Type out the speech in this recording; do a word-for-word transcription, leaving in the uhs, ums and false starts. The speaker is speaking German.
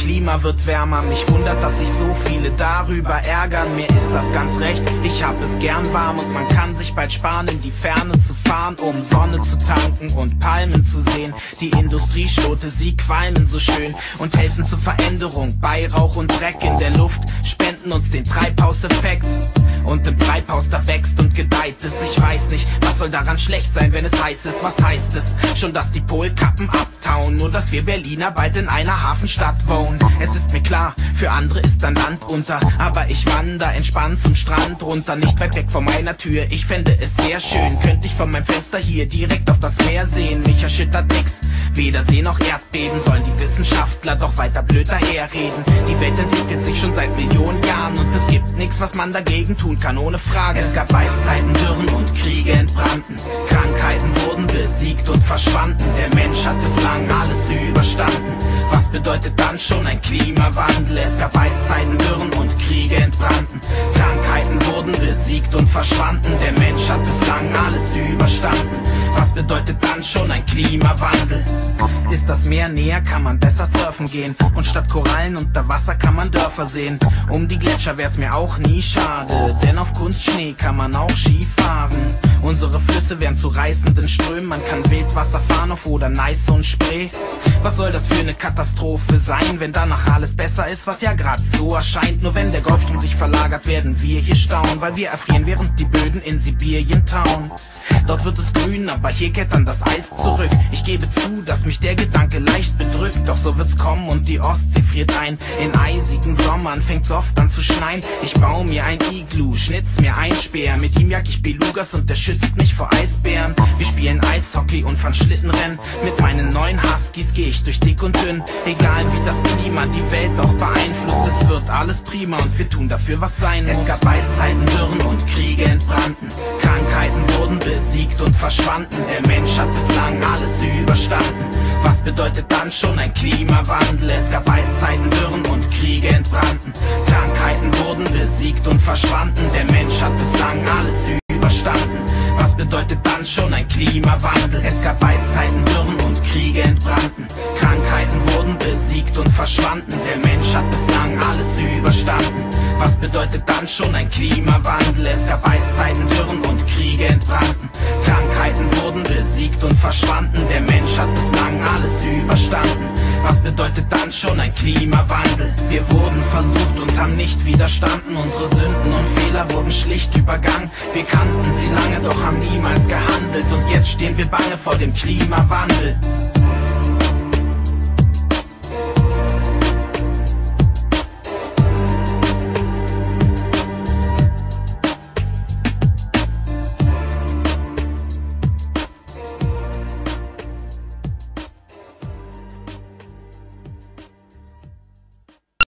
Klima wird wärmer. Mich wundert, dass sich so viele darüber ärgern. Mir ist das ganz recht, ich hab es gern warm. Und man kann sich bald sparen, in die Ferne zu fahren, um Sonne zu tanken und Palmen zu sehen. Die Industrieschlote, sie qualmen so schön und helfen zur Veränderung. Bei Rauch und Dreck in der Luft spenden uns den Treibhauseffekt. Und im Treibhaus da wächst und gedeiht es. Ich weiß nicht, was soll daran schlecht sein, wenn es heiß ist. Was heißt es? Schon, dass die Polkappen abtauen, nur dass wir Berliner bald in einer Hafenstadt wohnen. Es ist mir klar, für andere ist dann Land unter, aber ich wander entspannt zum Strand runter, nicht weit weg von meiner Tür. Ich fände es sehr schön, könnte ich von meinem Fenster hier direkt auf das Meer sehen. Mich erschüttert nix, weder See noch Erdbeben, sollen die Wissenschaftler doch weiter blöd daherreden. Die Welt entwickelt sich schon seit Millionen Jahren und es gibt nichts, was man dagegen tun kann, ohne Frage. Es gab Eiszeiten, Dürren und Kriege entbrannten, Krankheiten wurden besiegt und verschwanden. Der Mensch hat bislang alles überstanden. Was bedeutet dann schon ein Klimawandel? Es gab Eiszeiten, Dürren und Kriege entbrannten, Krankheiten wurden besiegt und verschwanden. Der Mensch hat bislang alles überstanden. Was bedeutet dann schon ein Klimawandel? Ist das Meer näher, kann man besser surfen gehen. Und statt Korallen unter Wasser kann man Dörfer sehen. Um die Gletscher wär's mir auch nie schade, denn auf Kunstschnee kann man auch Ski fahren. Unsere Flüsse werden zu reißenden Strömen, man kann Wildwasser fahren auf oder Neiße und Spree. Was soll das für eine Katastrophe sein, wenn danach alles besser ist, was ja grad so erscheint? Nur wenn der Golfstrom sich verlagert, werden wir hier staunen, weil wir erfrieren, während die Böden in Sibirien tauen. Dort wird es grün, aber hier kehrt dann das Eis zurück. Ich gebe zu, dass mich der Gedanke leicht bedrückt, doch so wird's kommen und die Ostsee friert ein. In eisigen Sommern fängt's oft an zu schneien. Ich baue mir ein Iglu, schnitz mir ein Speer, mit ihm jag ich Belugas und der schützt mich vor Eisbären. Wir spielen Eishockey und fahren Schlittenrennen, mit meinen neuen Huskies geh ich durch dick und dünn. Egal wie das Klima die Welt auch beeinflusst, es wird alles prima und wir tun dafür, was sein muss. Es gab Eiszeiten, Dürren und Kriege entbrannten, Krankheiten wurden besiegt und verschwanden. Der Mensch hat bislang alles überstanden. Was bedeutet dann schon ein Klimawandel? Es gab Eiszeiten, Dürren und Kriege entbrannten, Krankheiten wurden besiegt und verschwanden. Der Mensch hat bislang alles überstanden. Was bedeutet dann schon ein Klimawandel? Es gab Eiszeiten, Dürren und Kriege entbrannten, Krankheiten wurden besiegt und verschwanden. Der Mensch hat bislang alles überstanden. Was bedeutet dann schon ein Klimawandel? Es gab Eiszeiten, Dürren und Kriege entbrannten, Krankheiten wurden besiegt und verschwanden. Der Mensch hat bislang alles überstanden. Was bedeutet dann schon ein Klimawandel? Wir wurden versucht und haben nicht widerstanden. Unsere Sünden und Fehler wurden schlicht übergangen. Wir kannten sie lange, doch haben niemals gehandelt. Und jetzt stehen wir bange vor dem Klimawandel.